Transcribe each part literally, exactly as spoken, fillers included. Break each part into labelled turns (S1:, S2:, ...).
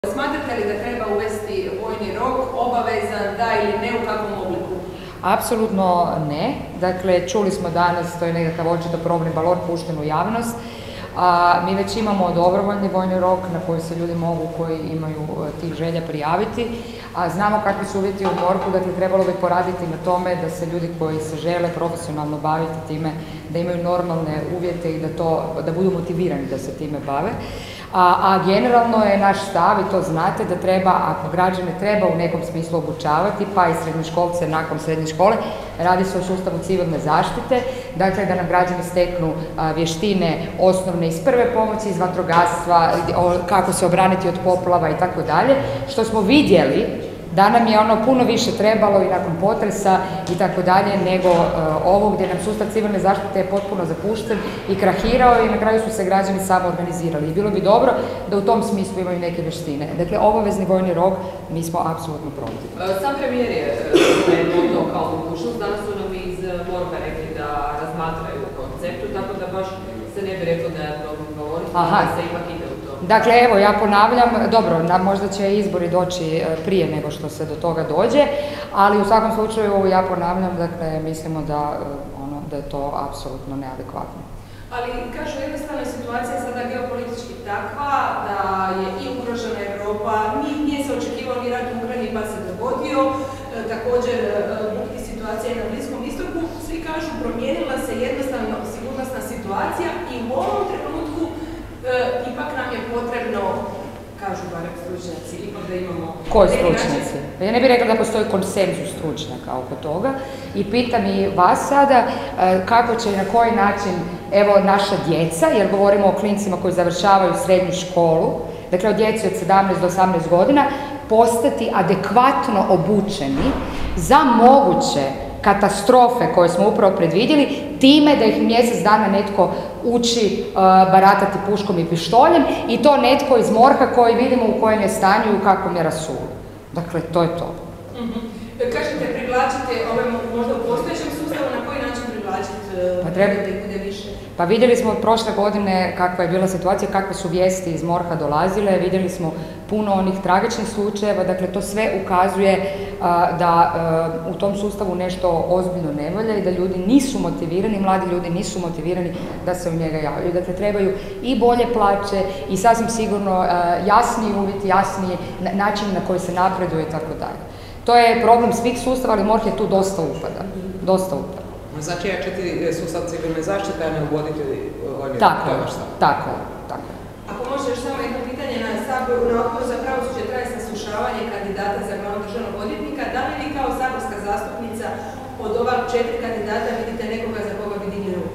S1: Smatrate li da treba uvesti vojni rok, obavezan, da ili ne, u kakvom obliku?
S2: Apsolutno ne. Dakle, čuli smo danas, to je nekakav očito probni balon pušten u javnost. A, mi već imamo dobrovoljni vojni rok na koji se ljudi mogu, koji imaju tih želja, prijaviti. A znamo kakvi su uvjeti u MORH-u, dakle trebalo bi poraditi na tome da se ljudi koji se žele profesionalno baviti time, da imaju normalne uvjete i da, to, da budu motivirani da se time bave. A, a generalno je naš stav, i to znate, da treba, ako građane treba u nekom smislu obučavati, pa i srednjoškolce nakon srednje škole, radi se o sustavu civilne zaštite, dakle da nam građani steknu a, vještine osnovne iz prve pomoći, iz vatrogastva, o, kako se obraniti od poplava i tako dalje, što smo vidjeli da nam je ono puno više trebalo i nakon potresa i tako dalje nego uh, ovo gdje nam sustav civilne zaštite je potpuno zapušten i krahirao i na kraju su se građani samo organizirali. I bilo bi dobro da u tom smislu imaju neke vještine. Dakle, obavezni vojni rok mi smo apsolutno protiv.
S1: Sam premijer je spomenuo to kao mogućnost. Danas su nam iz MORH-a rekli da razmatraju konceptu, tako da baš se ne bi reklo da je problem govoriti, da se ipak ide u to.
S2: Dakle, evo, ja ponavljam, dobro, na, možda će izbori doći prije nego što se do toga dođe, ali u svakom slučaju ja ponavljam, dakle, mislimo da, ono, da je to apsolutno neadekvatno.
S1: Ali, kažu, jednostavna situacija je sada geopolitički takva da je i ugrožena Europa, nije se očekivao ni rat u Ukrajini pa se dogodio, e, također bukti situacija je na Bliskom istoku, svi kažu promijenila se jednostavno sigurnosna situacija i u ovom trenutku e, ipak nam je potrebno, kažu barem stručnjaci, ipak da imamo...
S2: Koji stručnjaci? Ja ne bih rekla da postoji konsenzus stručnjaka oko toga i pitam i vas sada kako će i na koji način, evo, naša djeca, jer govorimo o klincima koji završavaju srednju školu, dakle od djece od sedamnaest do osamnaest godina, postati adekvatno obučeni za moguće katastrofe koje smo upravo predvidjeli, time da ih mjesec dana netko uči uh, baratati puškom i pištoljem i to netko iz MORH-a koji vidimo u kojem je stanju i u kakvom je rasulu. Dakle, to je to.
S1: Mm-hmm. Kažete, privlačite ove možda u postojećem sustavu, na koji način privlačiti uh, pa treba, da bude više?
S2: Pa vidjeli smo prošle godine kakva je bila situacija, kakve su vijesti iz MORH-a dolazile, vidjeli smo puno onih tragičnih slučajeva, dakle to sve ukazuje uh, da uh, u tom sustavu nešto ozbiljno ne valja i da ljudi nisu motivirani, mladi ljudi nisu motivirani da se u njega javljaju. Dakle, trebaju i bolje plaće i sasvim sigurno uh, jasniji uvjeti, jasniji način na koji se napreduje i tako dalje. To je problem svih sustava, ali MORH je tu dosta upada. Dosta upada.
S3: Znači, jačati sustav civilne zaštite, a ne uvoditi vojni rok.
S2: Tako, tako, tako.
S1: Ako može još samo jedno pitanje na Saboru, na Odboru za pravosuđe traje saslušavanje kandidata za glavnog državnog odvjetnika. Da li vi kao saborska zastupnica od ova četiri kandidata vidite nekoga za koga bi digli ruku?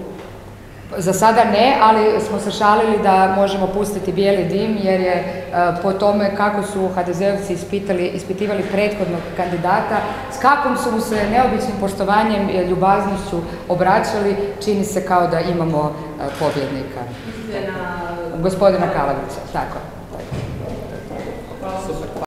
S2: Za sada ne, ali smo se šalili da možemo pustiti bijeli dim jer je uh, po tome kako su ha de zeovci ispitali, ispitivali prethodnog kandidata, s kakvom su mu se neobičnim poštovanjem i ljubaznošću obraćali, čini se kao da imamo uh, pobjednika.
S1: Na...
S2: Gospodina Kalavića, tako.
S3: Super.